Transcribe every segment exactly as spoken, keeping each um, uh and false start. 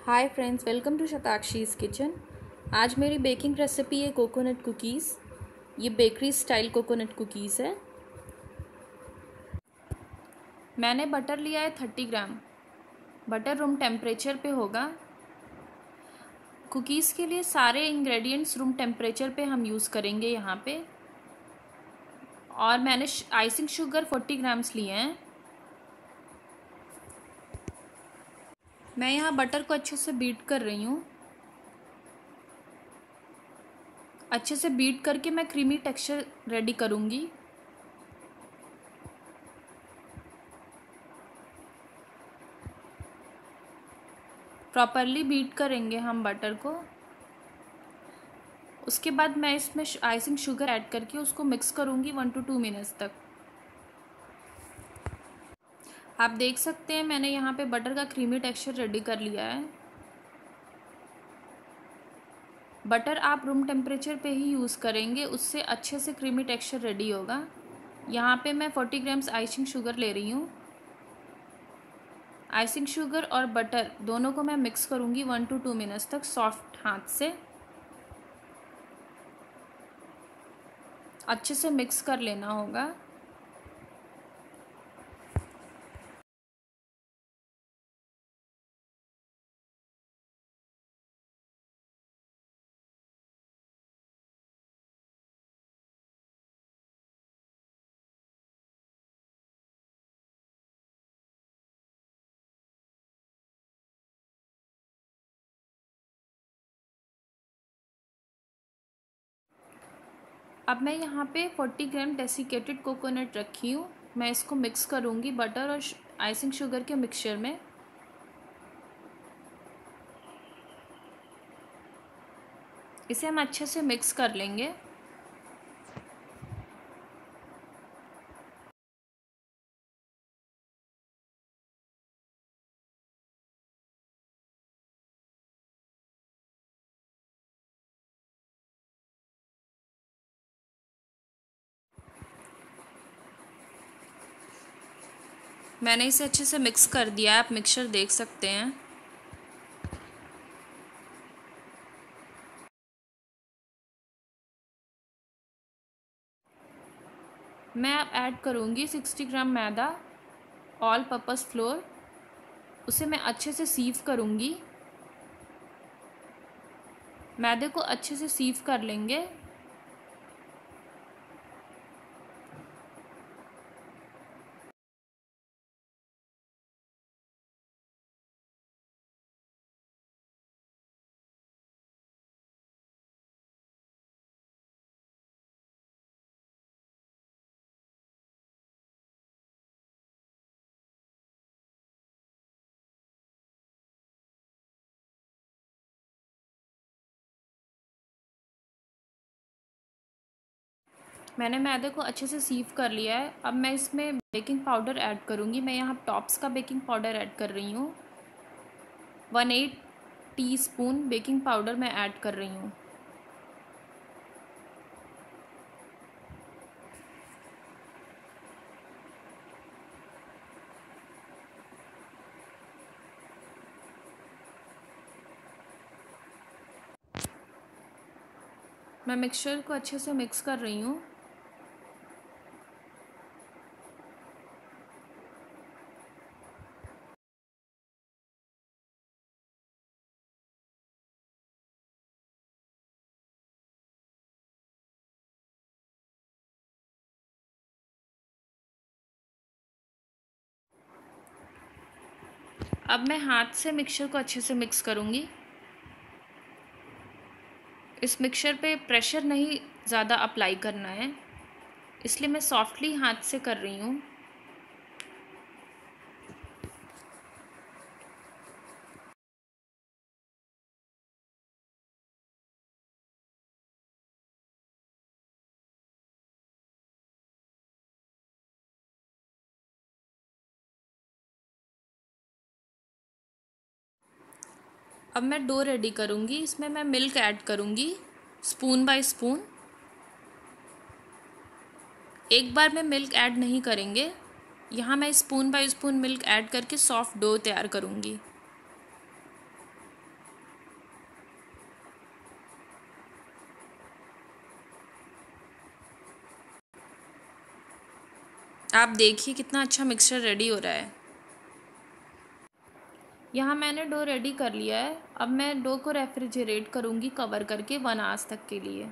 Hi friends, welcome to Shatakshi's kitchen. आज मेरी baking recipe है कोकोनट कुकीज़। ये बेकरी स्टाइल कोकोनट कुकीज़ है। मैंने बटर लिया है thirty gram. Butter room temperature पे होगा। कुकीज़ के लिए सारे इंग्रेडिएंट्स रूम टेम्परेचर पे हम यूज़ करेंगे यहाँ पे। और मैंने आइसिंग शुगर फोर्टी ग्राम्स लिए हैं। मैं यहाँ बटर को अच्छे से बीट कर रही हूँ। अच्छे से बीट करके मैं क्रीमी टेक्सचर रेडी करूँगी। प्रॉपरली बीट करेंगे हम बटर को। उसके बाद मैं इसमें आइसिंग शुगर ऐड करके उसको मिक्स करूँगी वन टू टू मिनट्स तक। आप देख सकते हैं मैंने यहाँ पे बटर का क्रीमी टेक्सचर रेडी कर लिया है। बटर आप रूम टेम्परेचर पे ही यूज़ करेंगे, उससे अच्छे से क्रीमी टेक्सचर रेडी होगा। यहाँ पे मैं फोर्टी ग्राम्स आइसिंग शुगर ले रही हूँ। आइसिंग शुगर और बटर दोनों को मैं मिक्स करूँगी वन टू टू मिनट्स तक सॉफ्ट हाथ से। अच्छे से मिक्स कर लेना होगा। अब मैं यहाँ पे फोर्टी ग्राम डेसिकेटेड कोकोनट रखी हूँ। मैं इसको मिक्स करूँगी बटर और आइसिंग शुगर के मिक्सचर में। इसे हम अच्छे से मिक्स कर लेंगे। मैंने इसे अच्छे से मिक्स कर दिया है, आप मिक्सचर देख सकते हैं। मैं अब ऐड करूँगी sixty gram maida, all purpose flour. उसे मैं अच्छे से सीव करूँगी। मैदे को अच्छे से सीव कर लेंगे। मैंने मैदे को अच्छे से सीव कर लिया है। अब मैं इसमें बेकिंग पाउडर ऐड करूँगी। मैं यहाँ टॉप्स का बेकिंग पाउडर ऐड कर रही हूँ। One eight teaspoon baking powder मैं ऐड कर रही हूँ। मैं मिक्सचर को अच्छे से मिक्स कर रही हूँ। अब मैं हाथ से मिक्सचर को अच्छे से मिक्स करूँगी। इस मिक्सचर पे प्रेशर नहीं ज़्यादा अप्लाई करना है, इसलिए मैं सॉफ्टली हाथ से कर रही हूँ। अब मैं डो रेडी करूँगी। इसमें मैं मिल्क ऐड करूँगी स्पून बाय स्पून। एक बार में मिल्क ऐड नहीं करेंगे। यहाँ मैं spoon by spoon milk add करके सॉफ्ट डो तैयार करूँगी। आप देखिए कितना अच्छा मिक्सचर रेडी हो रहा है। यहाँ मैंने डो रेडी कर लिया है। अब मैं डो को रेफ्रिजरेट करूँगी कवर करके वन आवर्स तक के लिए।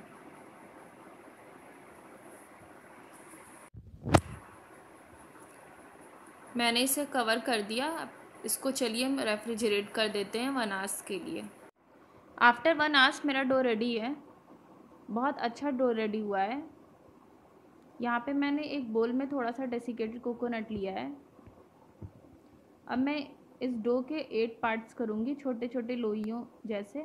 मैंने इसे कवर कर दिया। अब इसको चलिए हम रेफ्रिजरेट कर देते हैं वन आवर्स के लिए। आफ्टर वन आवर्स मेरा डो रेडी है। बहुत अच्छा डो रेडी हुआ है। यहाँ पे मैंने एक बोल में थोड़ा सा डेसिकेटेड कोकोनट लिया है। अब मैं इस डो के एट पार्ट्स करूँगी, छोटे छोटे लोइयों जैसे।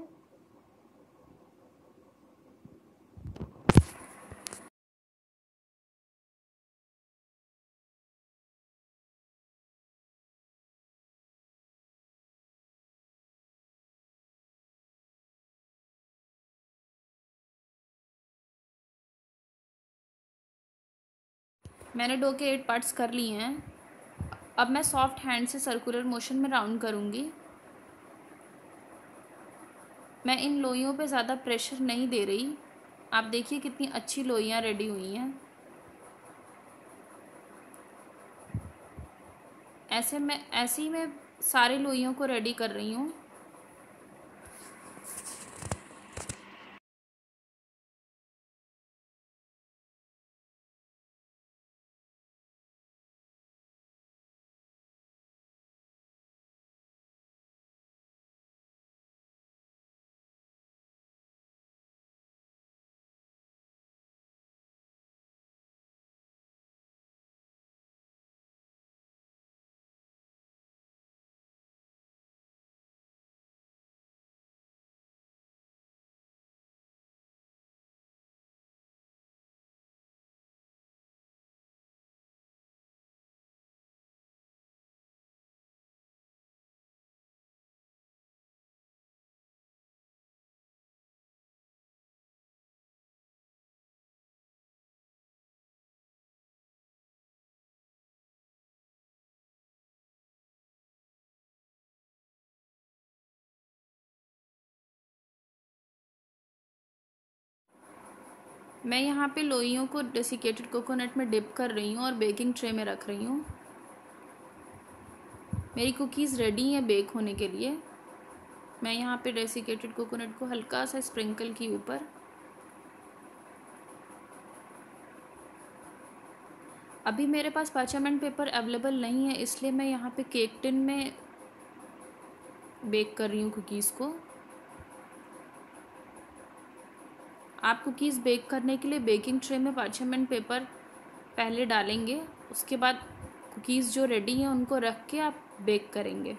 मैंने डो के एट पार्ट्स कर लिए हैं। अब मैं सॉफ्ट हैंड से सर्कुलर मोशन में राउंड करूँगी। मैं इन लोइयों पे ज़्यादा प्रेशर नहीं दे रही। आप देखिए कितनी अच्छी लोइयाँ रेडी हुई हैं। ऐसे मैं ऐसे ही मैं सारे लोइयों को रेडी कर रही हूँ। मैं यहाँ पे लोइयों को डेसिकेटेड कोकोनट में डिप कर रही हूँ और बेकिंग ट्रे में रख रही हूँ। मेरी कुकीज़ रेडी हैं बेक होने के लिए। मैं यहाँ पे डेसिकेटेड कोकोनट को हल्का सा स्प्रिंकल की ऊपर। अभी मेरे पास पार्चमेंट पेपर अवेलेबल नहीं है, इसलिए मैं यहाँ पे केक टिन में बेक कर रही हूँ कुकीज़ को। आप कुकीज़ बेक करने के लिए बेकिंग ट्रे में पार्चमेंट पेपर पहले डालेंगे, उसके बाद कुकीज़ जो रेडी हैं उनको रख के आप बेक करेंगे।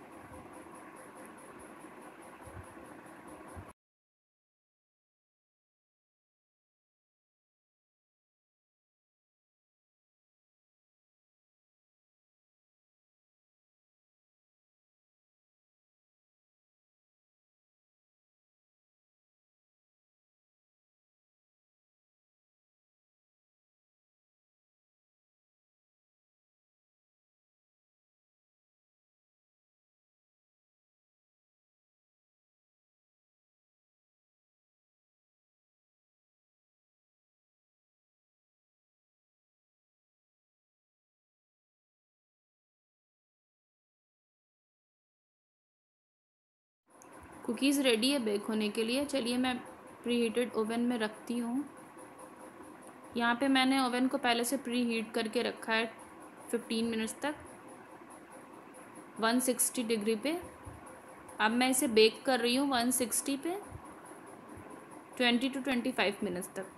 कुकीज़ रेडी है बेक होने के लिए। चलिए मैं प्री हीटेड ओवन में रखती हूँ। यहाँ पे मैंने ओवन को पहले से प्री हीट करके रखा है फिफ्टीन मिनट्स तक वन सिक्सटी डिग्री पे। अब मैं इसे बेक कर रही हूँ वन सिक्सटी पे twenty two twenty five minutes तक।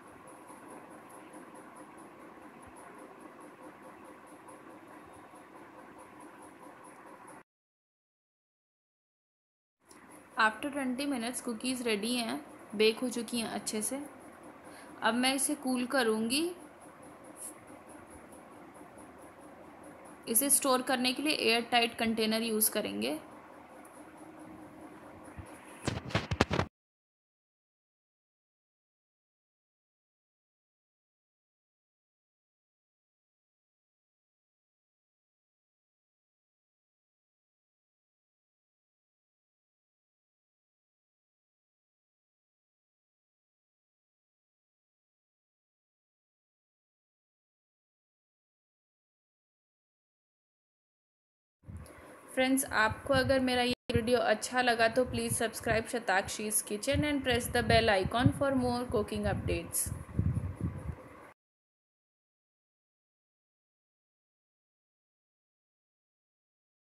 After twenty minutes cookies ready हैं, बेक हो चुकी हैं अच्छे से। अब मैं इसे कूल करूँगी। इसे स्टोर करने के लिए एयर टाइट कंटेनर यूज़ करेंगे। फ्रेंड्स, आपको अगर मेरा ये वीडियो अच्छा लगा तो please subscribe Shatakshi's kitchen and press the bell icon for more cooking updates.